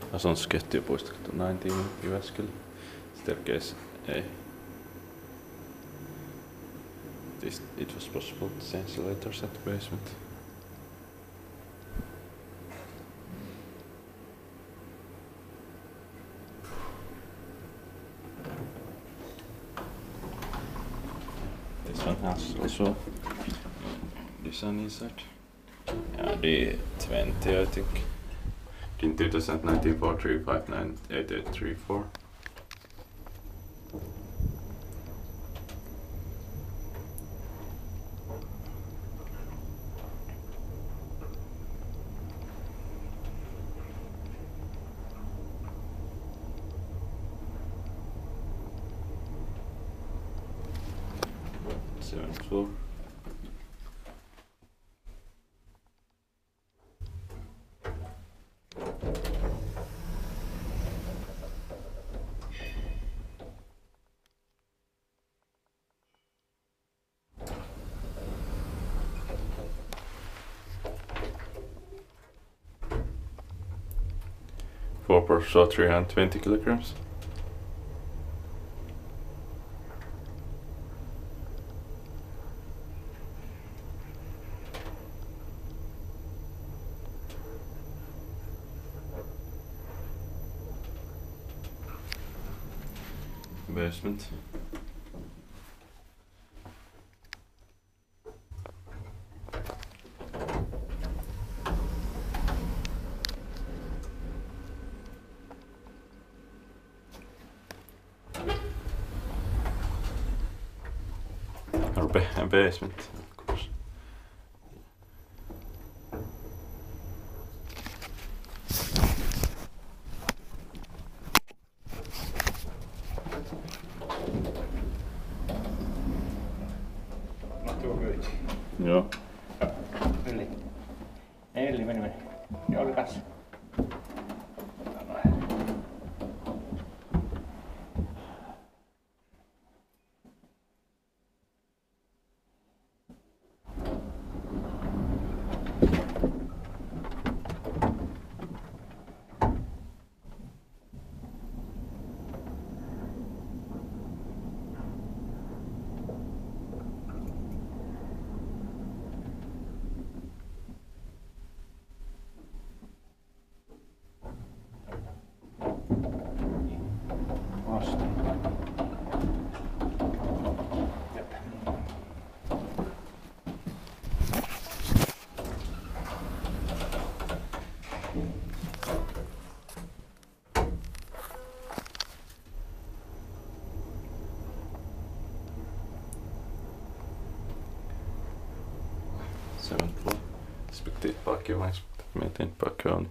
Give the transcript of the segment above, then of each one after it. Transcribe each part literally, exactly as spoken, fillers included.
Asunnossa Keittiöpuisto, nineteen Jyväskylä. Staircase A. This, it was possible to change the letters at the basement. This one has also design inside. Yeah, D twenty, I think. In two thousand nineteen four three five nine eight eight three four. Seventh floor. Four per shot, three hundred twenty kilograms. Basement. Or ba basement, of course. Mahtuuko kyyti? Joo. Yli. Ei yli, meni meni. Joo, oli kanssa. Vasta. Jep. Seventh floor. Expected parkivagn, maintained parkivagn.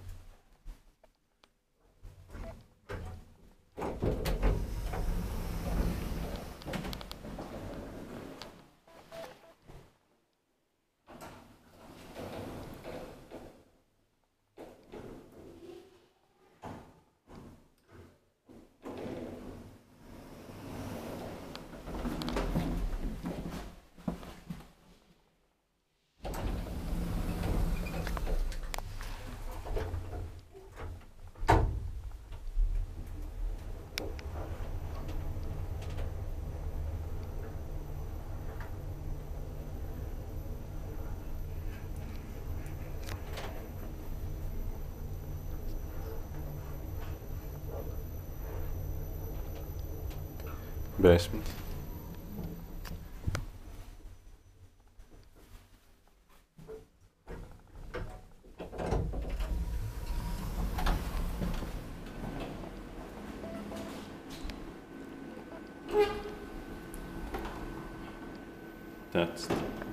Basement. That's